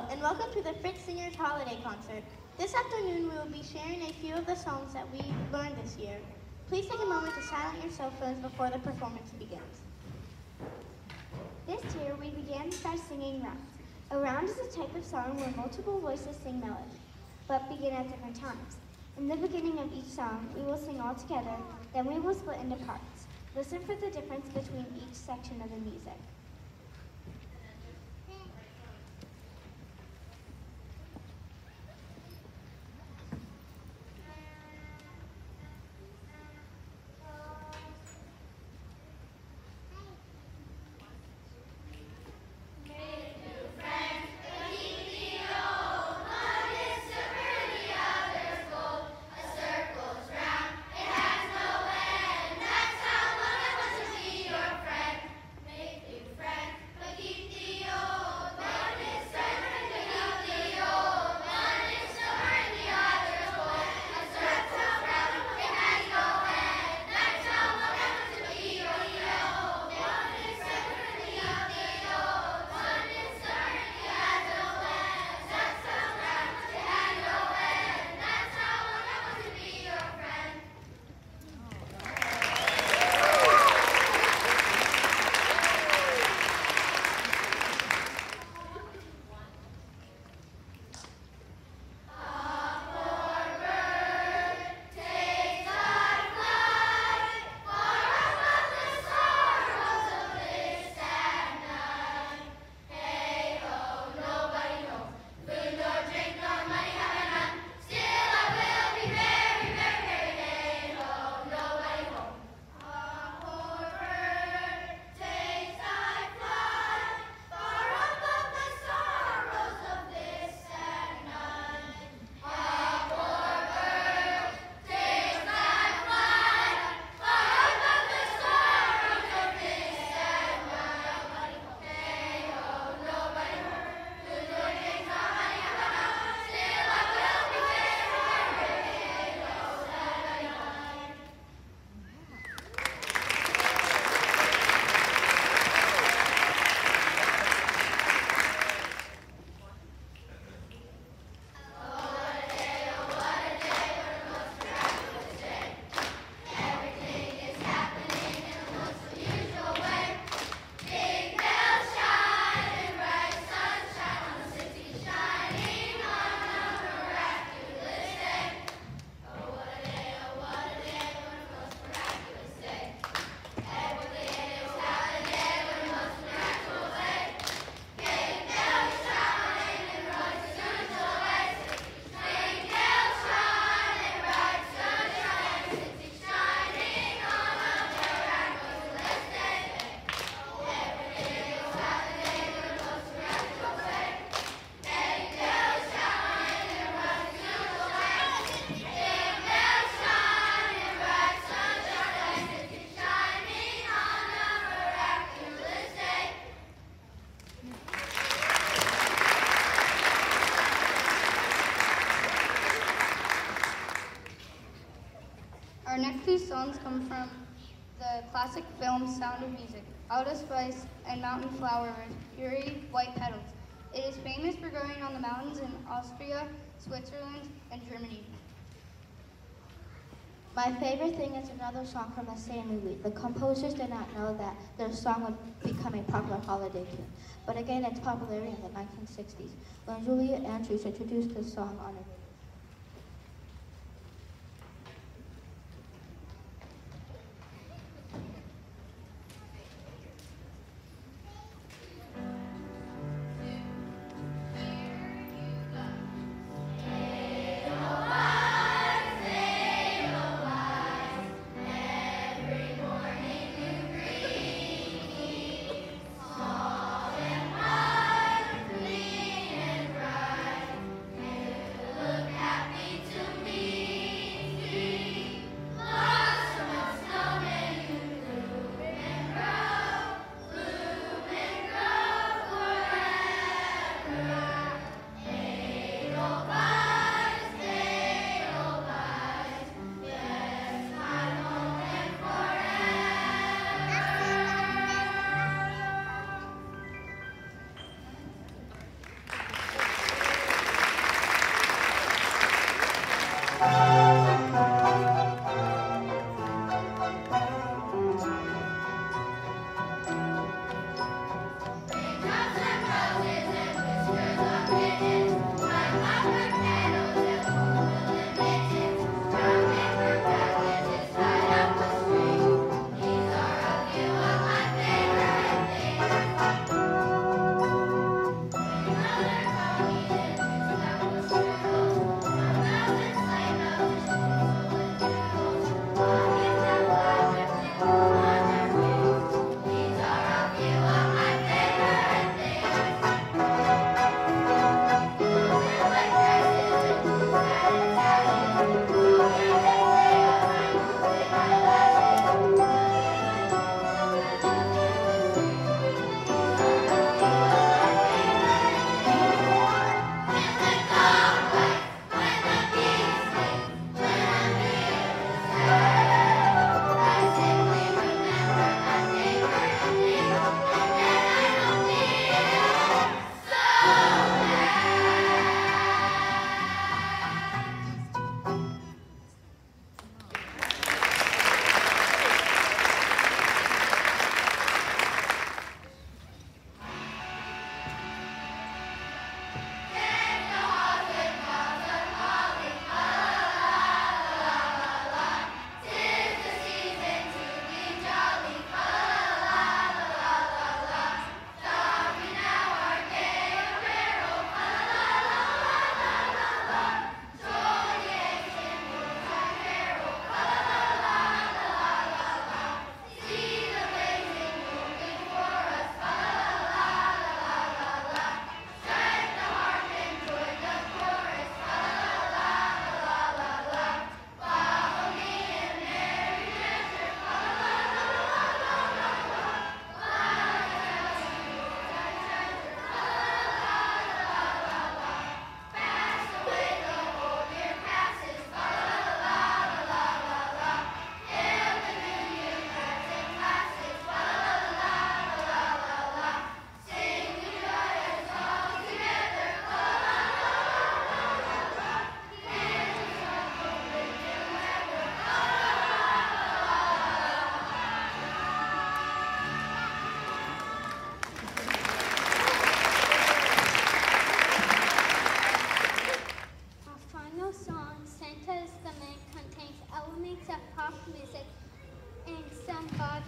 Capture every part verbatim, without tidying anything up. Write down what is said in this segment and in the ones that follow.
and welcome to the Fritz Singers Holiday Concert. This afternoon we will be sharing a few of the songs that we learned this year. Please take a moment to silence your cell phones before the performance begins. This year we began by singing rounds. A round is a type of song where multiple voices sing melody, but begin at different times. In the beginning of each song, we will sing all together, then we will split into parts. Listen for the difference between each section of the music. Our next two songs come from the classic film Sound of Music, Alda Spice and Mountain Flower with Puri White Petals. It is famous for growing on the mountains in Austria, Switzerland, and Germany. My favorite thing is another song from the same movie. The composers did not know that their song would become a popular holiday tune, but it gained its popularity in the nineteen sixties when Julia Andrews introduced the song on a radio. Thank you.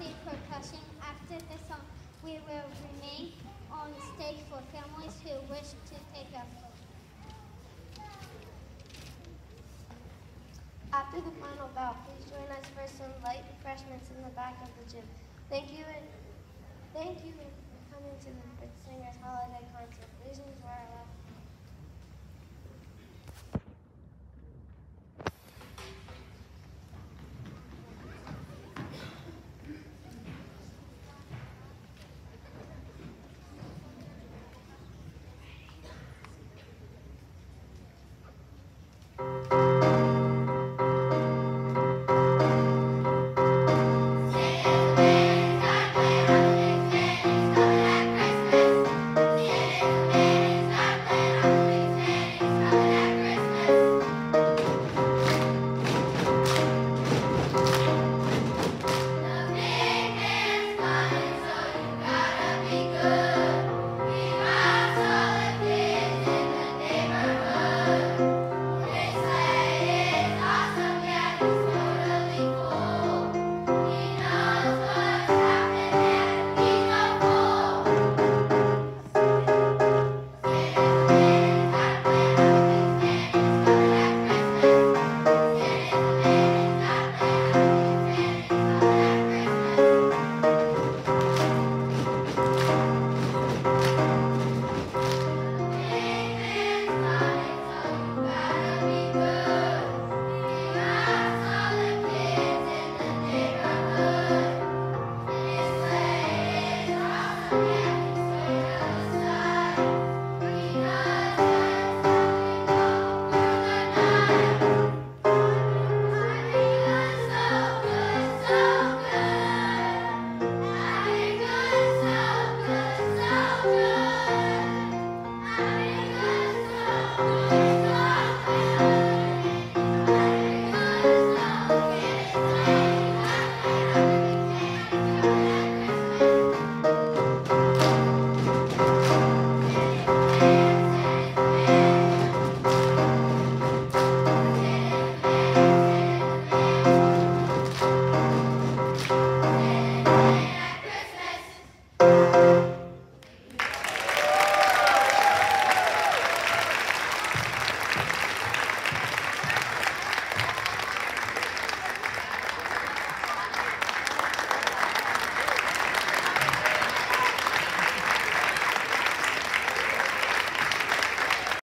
the percussion. After the song, we will remain on stage for families who wish to take a photo. After the final bow, please join us for some light refreshments in the back of the gym. Thank you and thank you for coming to the Singers Holiday Concert. Please enjoy our last